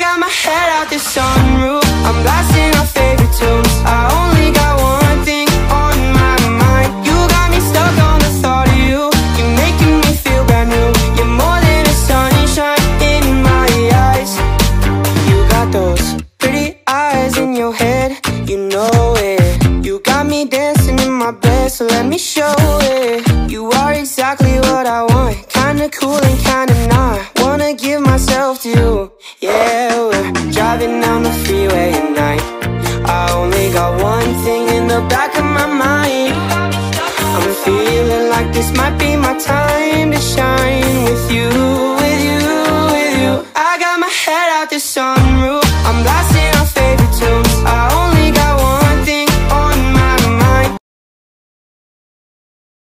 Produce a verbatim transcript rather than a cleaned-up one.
got my head out the sunroof, I'm blasting our favorite tunes. I only got one thing on my mind. You got me stuck on the thought of you. You're making me feel brand new. You're more than a sunshine in my eyes. You got those pretty eyes in your head, you know it. You got me dancing in my bed, so let me show it. You are exactly what I want, kinda cool and kinda not. Wanna give myself to you. Yeah, we're driving down the freeway at night. I only got one thing in the back of my mind. I'm feeling like this might be my time to shine with you.